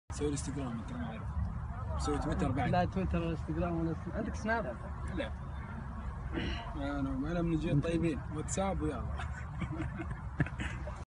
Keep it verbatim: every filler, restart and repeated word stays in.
سوي انستغرام انت ما اعرف. سوي تويتر بعد. لا تويتر ولا انستغرام ولا سن... عندك سناب؟ لا انا انا من الجيل الطيبين، واتساب ويلا.